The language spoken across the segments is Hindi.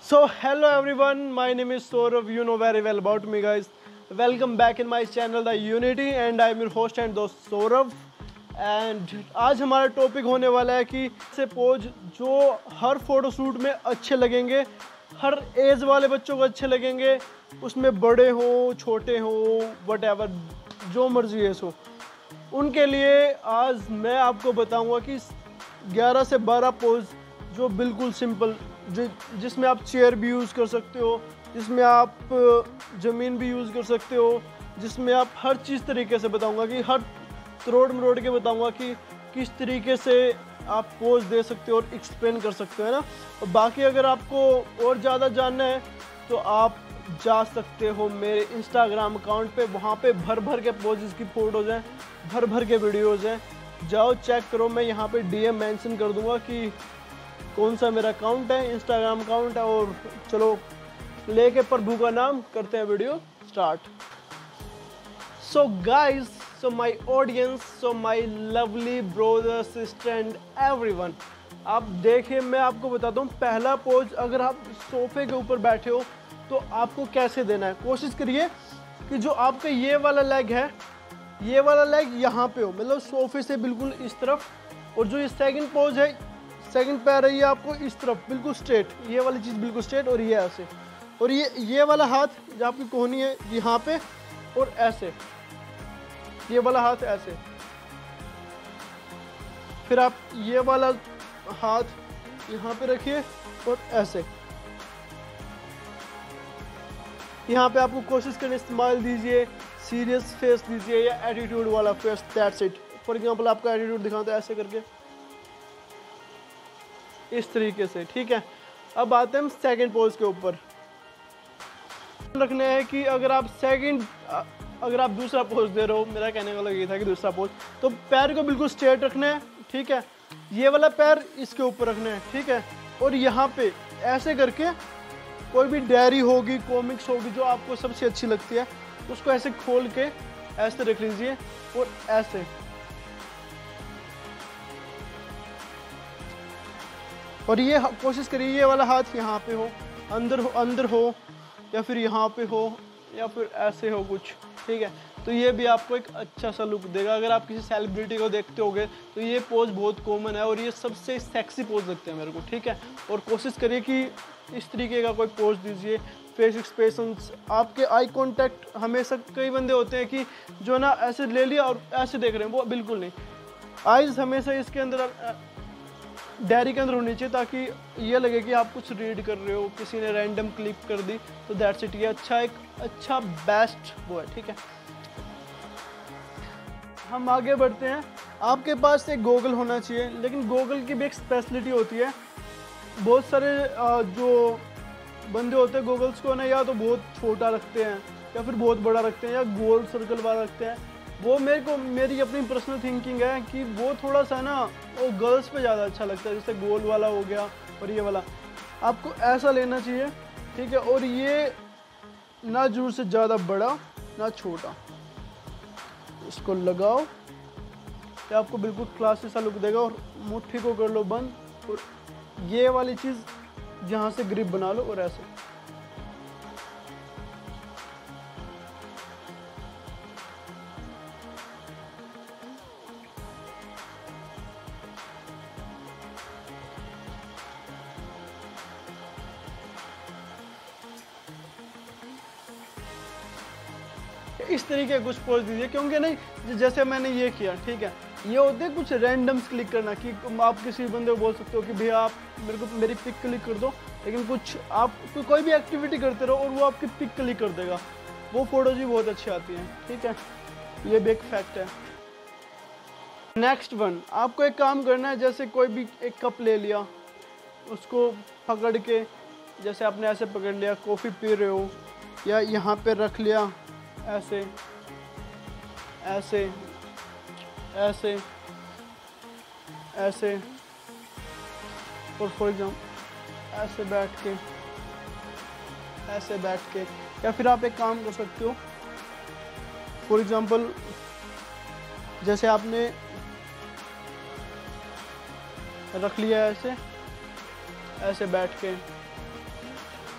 So hello everyone, my name is Saurav. You know very well about me, guys. Welcome back in my channel The Unity and I'm your host and दोस्त सौरभ. एंड आज हमारा टॉपिक होने वाला है कि ऐसे पोज जो हर फोटोशूट में अच्छे लगेंगे, हर एज वाले बच्चों को अच्छे लगेंगे, उसमें बड़े हों छोटे हों वटएवर जो मर्जी है सो उनके लिए आज मैं आपको बताऊंगा कि 11 से 12 पोज जो बिल्कुल सिंपल, जिसमें आप चेयर भी यूज़ कर सकते हो, जिसमें आप ज़मीन भी यूज़ कर सकते हो, जिसमें आप हर चीज़ तरीके से बताऊंगा कि हर तरोड़ मरोड़ के बताऊंगा कि किस तरीके से आप पोज दे सकते हो और एक्सप्लेन कर सकते हो, है ना। और बाकी अगर आपको और ज़्यादा जानना है तो आप जा सकते हो मेरे इंस्टाग्राम अकाउंट पे, वहाँ पे भर भर के पोजेस की फ़ोटोज़ हैं, भर भर के वीडियोज़ हैं, जाओ चेक करो। मैं यहाँ पे DM मेंशन कर दूँगा कि कौन सा मेरा अकाउंट है, इंस्टाग्राम अकाउंट है। और चलो लेके प्रभु का नाम करते हैं video start. So guys, so my audience, so my lovely brother sister and everyone, आप देखिए मैं आपको बताता हूँ पहला पोज। अगर आप सोफे के ऊपर बैठे हो तो आपको कैसे देना है। कोशिश करिए कि जो आपका ये वाला लेग है, ये वाला लेग यहाँ पे हो, मतलब सोफे से बिल्कुल इस तरफ, और जो ये सेकंड पोज है, सेकंड पैर है, ये आपको इस तरफ बिल्कुल स्ट्रेट, ये वाली चीज़ बिल्कुल स्ट्रेट, और ये ऐसे, और ये वाला हाथ जो आपकी कोहनी है यहाँ पे, और ऐसे ये वाला हाथ ऐसे, फिर आप ये वाला हाथ यहाँ पे रखिए और ऐसे। यहाँ पे आपको कोशिश करनी, स्माइल दीजिए, सीरियस फेस दीजिए या एटीट्यूड वाला फेस, दैट्स इट। फॉर एग्जांपल आपका एटीट्यूड दिखाऊं तो ऐसे करके, इस तरीके से, ठीक है। अब आते हैं हम सेकंड पोज के ऊपर। रखने है कि अगर आप दूसरा पोज दे रहे हो, मेरा कहने वाला ये था कि दूसरा पोज, तो पैर को बिल्कुल स्ट्रेट रखना है, ठीक है। ये वाला पैर इसके ऊपर रखना है, ठीक है। और यहाँ पे ऐसे करके कोई भी डायरी होगी, कॉमिक्स होगी जो आपको सबसे अच्छी लगती है, उसको ऐसे खोल के ऐसे रख लीजिए और ऐसे, और ये कोशिश करिए ये वाला हाथ यहाँ पे हो, अंदर हो या फिर यहाँ पे हो या फिर ऐसे हो कुछ, ठीक है। तो ये भी आपको एक अच्छा सा लुक देगा। अगर आप किसी सेलिब्रिटी को देखते होगे तो ये पोज बहुत कॉमन है और ये सबसे सेक्सी पोज लगते हैं मेरे को, ठीक है। और कोशिश करिए कि इस तरीके का कोई पोज दीजिए। फेस एक्सप्रेशंस, आपके आई कांटेक्ट, हमेशा कई बंदे होते हैं कि जो ना ऐसे ले लिया और ऐसे देख रहे हैं, वो बिल्कुल नहीं। आइज हमेशा इसके अंदर, डायरी के अंदर होनी चाहिए, ताकि ये लगे कि आप कुछ रीड कर रहे हो, किसी ने रैंडम क्लिक कर दी तो दैट्स इट। ये एक अच्छा बेस्ट वो है, ठीक है। हम आगे बढ़ते हैं। आपके पास एक गॉगल होना चाहिए, लेकिन गॉगल की भी एक स्पेशलिटी होती है। बहुत सारे जो बंदे होते हैं गॉगल्स को ना या तो बहुत छोटा रखते हैं या फिर बहुत बड़ा रखते हैं या गोल सर्कल वाला रखते हैं। वो मेरी अपनी पर्सनल थिंकिंग है कि वो थोड़ा सा ना वो गर्ल्स पे ज़्यादा अच्छा लगता है, जैसे गोल वाला हो गया और ये वाला। आपको ऐसा लेना चाहिए, ठीक है। और ये ना जरूर से ज़्यादा बड़ा ना छोटा, इसको लगाओ तो आपको बिल्कुल क्लासी सा लुक देगा। और मुट्ठी को कर लो बंद और ये वाली चीज़ जहाँ से ग्रिप बना लो और ऐसे। इस तरीके कुछ पोज दीजिए, क्योंकि नहीं जैसे मैंने ये किया, ठीक है। ये होते हैं कुछ रैंडम्स क्लिक करना कि आप किसी बंदे को बोल सकते हो कि भैया आप मेरे को मेरी पिक क्लिक कर दो, लेकिन कुछ आप कोई भी एक्टिविटी करते रहो और वो आपकी पिक क्लिक कर देगा, वो फोटोज भी बहुत अच्छी आती हैं, ठीक है। ये भी एक फैक्ट है। नेक्स्ट वन, आपको एक काम करना है, जैसे कोई भी एक कप ले लिया, उसको पकड़ के, जैसे आपने ऐसे पकड़ लिया, कॉफ़ी पी रहे हो, या यहाँ पे रख लिया ऐसे ऐसे ऐसे ऐसे, और फॉर एग्जाम्पल ऐसे बैठ के, या फिर आप एक काम कर सकते हो, फॉर एग्जाम्पल जैसे आपने रख लिया ऐसे, ऐसे बैठ के,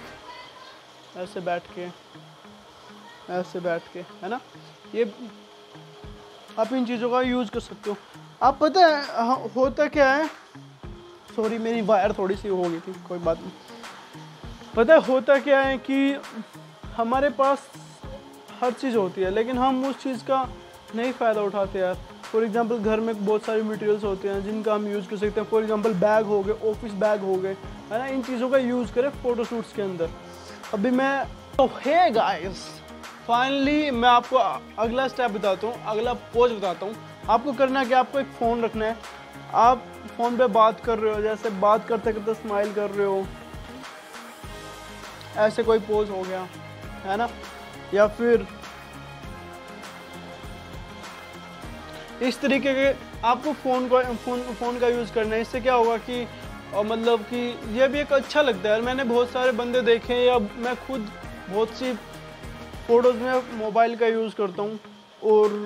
ऐसे बैठ के, ऐसे बैठ के, है ना। ये आप इन चीज़ों का यूज़ कर सकते हो। आप पता है होता क्या है, सॉरी मेरी वायर थोड़ी सी हो गई थी, कोई बात नहीं। पता है होता क्या है कि हमारे पास हर चीज़ होती है लेकिन हम उस चीज़ का नहीं फ़ायदा उठाते यार। फॉर एग्जांपल घर में बहुत सारे मटेरियल्स होते हैं जिनका हम यूज़ कर सकते हैं। फॉर एग्जांपल बैग हो गए, ऑफिस बैग हो गए, है ना। इन चीज़ों का यूज़ करें फ़ोटोशूट्स के अंदर। अभी मैं तो हे गाइस, फाइनली मैं आपको अगला स्टेप बताता हूँ, अगला पोज बताता हूँ। आपको करना क्या, आपको एक फ़ोन रखना है। आप फ़ोन पे बात कर रहे हो, जैसे बात करते करते स्माइल कर रहे हो, ऐसे कोई पोज हो गया, है ना। या फिर इस तरीके के आपको फ़ोन का यूज़ करना है। इससे क्या होगा कि मतलब कि ये भी एक अच्छा लगता है। मैंने बहुत सारे बंदे देखे हैं, या मैं खुद बहुत सी फ़ोटोज़ में मोबाइल का यूज़ करता हूँ और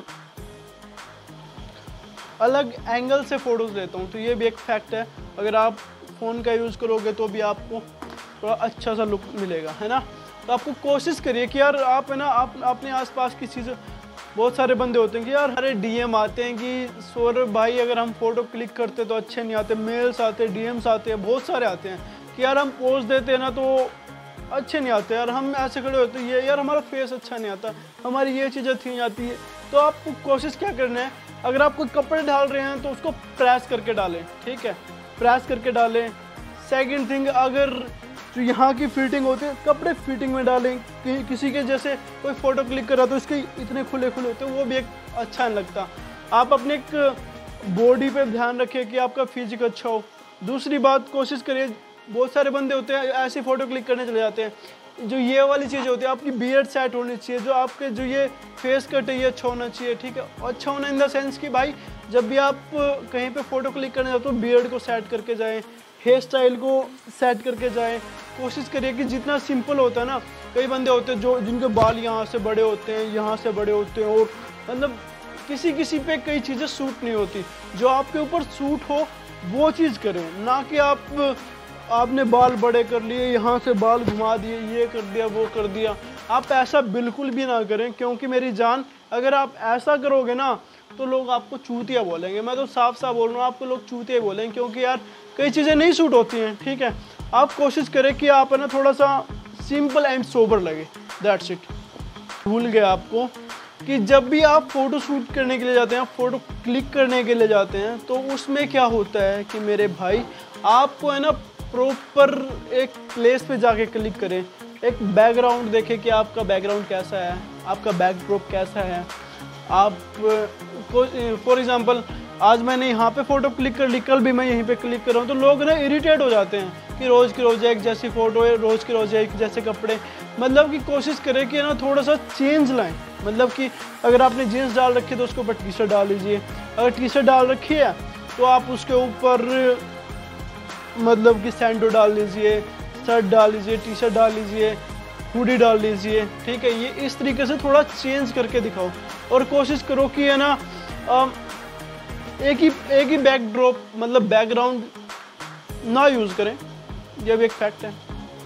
अलग एंगल से फ़ोटोज़ लेता हूँ। तो ये भी एक फैक्ट है, अगर आप फ़ोन का यूज़ करोगे तो भी आपको थोड़ा अच्छा सा लुक मिलेगा, है ना। तो आपको कोशिश करिए कि यार आप, है ना, आप अपने आसपास की चीज़, बहुत सारे बंदे होते हैं कि यार हरे डीएम आते हैं कि सौरभ भाई अगर हम फ़ोटो क्लिक करते तो अच्छे नहीं आते, मेल्स आते हैं, डीएम्स आते हैं, बहुत सारे आते हैं कि यार हम पोज देते हैं ना तो अच्छे नहीं आते यार, हम ऐसे खड़े होते हैं, ये यार हमारा फेस अच्छा नहीं आता, हमारी ये चीज़ अच्छी नहीं आती है। तो आपको कोशिश क्या करना है, अगर आप कोई कपड़े डाल रहे हैं तो उसको प्रेस करके डालें, ठीक है, प्रेस करके डालें। सेकंड थिंग, अगर जो यहाँ की फिटिंग होती है कपड़े फिटिंग में डालें। किसी के जैसे कोई फ़ोटो क्लिक कर रहा तो इसके इतने खुले खुले होते हैं, वो भी एक अच्छा नहीं लगता। आप अपने एक बॉडी पे ध्यान रखें कि आपका फिजिक अच्छा हो। दूसरी बात, कोशिश करिए, बहुत सारे बंदे होते हैं ऐसी फ़ोटो क्लिक करने चले जाते हैं, जो ये वाली चीज़ होती है, आपकी बियर्ड सेट होनी चाहिए, जो आपके जो ये फेस कट है ये अच्छा होना चाहिए, ठीक है। अच्छा होना इन द सेंस कि भाई जब भी आप कहीं पे फ़ोटो क्लिक करने जाते हो बियर्ड को सेट करके जाएं, हेयर स्टाइल को सेट करके जाएं। कोशिश करिए कि जितना सिंपल होता है ना, कई बंदे होते हैं जो जिनके बाल यहाँ से बड़े होते हैं, यहाँ से बड़े होते हैं, और मतलब किसी पे कई चीज़ें सूट नहीं होती। जो आपके ऊपर सूट हो वो चीज़ करें, ना कि आपने बाल बड़े कर लिए, यहाँ से बाल घुमा दिए, ये कर दिया, वो कर दिया। आप ऐसा बिल्कुल भी ना करें, क्योंकि मेरी जान, अगर आप ऐसा करोगे ना तो लोग आपको चूतिया बोलेंगे। मैं तो साफ साफ बोल रहा हूँ, आपको लोग चूतिया बोलेंगे, क्योंकि यार कई चीज़ें नहीं सूट होती हैं, ठीक है। आप कोशिश करें कि आप, है ना, थोड़ा सा सिंपल एंड सोबर लगे, दैट्स इट। भूल गया आपको कि जब भी आप फ़ोटो शूट करने के लिए जाते हैं, फ़ोटो क्लिक करने के लिए जाते हैं, तो उसमें क्या होता है कि मेरे भाई आपको, है ना, प्रॉपर एक प्लेस पे जाके क्लिक करें, एक बैकग्राउंड देखें कि आपका बैकग्राउंड कैसा है, आपका बैकड्रॉप कैसा है। आप फॉर एग्जांपल आज मैंने यहाँ पे फ़ोटो क्लिक कर ली, कल भी मैं यहीं पे क्लिक कर रहा हूँ, तो लोग ना इरिटेट हो जाते हैं कि रोज़ की रोज़ एक जैसी फ़ोटो है, रोज़ की रोज़ एक जैसे कपड़े। मतलब कि कोशिश करें कि, ना, थोड़ा सा चेंज लाएं। मतलब कि अगर आपने जीन्स डाल रखी है तो उसके ऊपर टी शर्ट डाल लीजिए, अगर टी शर्ट डाल रखी है तो आप उसके ऊपर मतलब कि सैंडो डाल लीजिए, शर्ट डाल लीजिए, टी शर्ट डाल लीजिए, हुडी डाल लीजिए, ठीक है। ये इस तरीके से थोड़ा चेंज करके दिखाओ, और कोशिश करो कि, है ना, एक ही बैकड्रॉप, मतलब बैकग्राउंड ना यूज़ करें, यह भी एक फैक्ट है।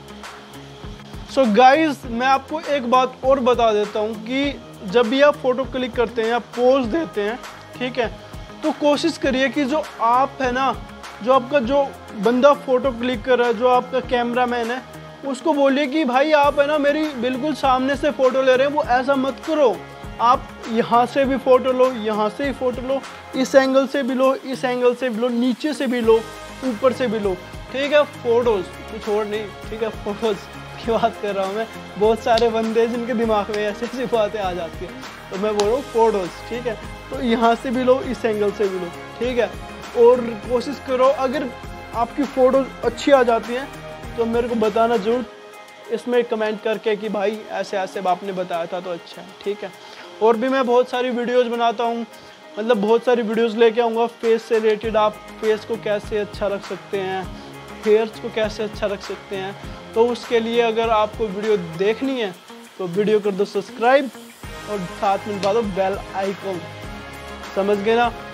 सो गाइज, मैं आपको एक बात और बता देता हूँ कि जब भी आप फ़ोटो क्लिक करते हैं या पोज देते हैं, ठीक है, तो कोशिश करिए कि जो आप, है ना, जो आपका जो बंदा फ़ोटो क्लिक कर रहा है, जो आपका कैमरामैन है, उसको बोलिए कि भाई आप, है ना, मेरी बिल्कुल सामने से फ़ोटो ले रहे हैं, वो ऐसा मत करो। आप यहाँ से भी फ़ोटो लो, यहाँ से ही फ़ोटो लो, इस एंगल से भी लो, इस एंगल से भी लो, नीचे से भी लो, ऊपर से भी लो, ठीक है। फ़ोटोज़ कुछ और नहीं, ठीक है, फ़ोटोज़ की बात कर रहा हूँ मैं। बहुत सारे बंदे जिनके दिमाग में ऐसी ऐसी बातें आ जाती हैं, तो मैं बोल रहा हूँ फ़ोटोज़, ठीक है। तो यहाँ से भी लो, इस एंगल से भी लो, ठीक है। और कोशिश करो, अगर आपकी फ़ोटोज़ अच्छी आ जाती हैं तो मेरे को बताना ज़रूर इसमें कमेंट करके कि भाई ऐसे ऐसे आपने बताया था तो अच्छा है, ठीक है। और भी मैं बहुत सारी वीडियोस बनाता हूँ, मतलब बहुत सारी वीडियोस लेके आऊँगा फेस से रिलेटेड। आप फेस को कैसे अच्छा रख सकते हैं, हेयर्स को कैसे अच्छा रख सकते हैं। तो उसके लिए अगर आपको वीडियो देखनी है तो वीडियो कर दो सब्सक्राइब और साथ में दबा दो बेल आइकन, समझ गए ना।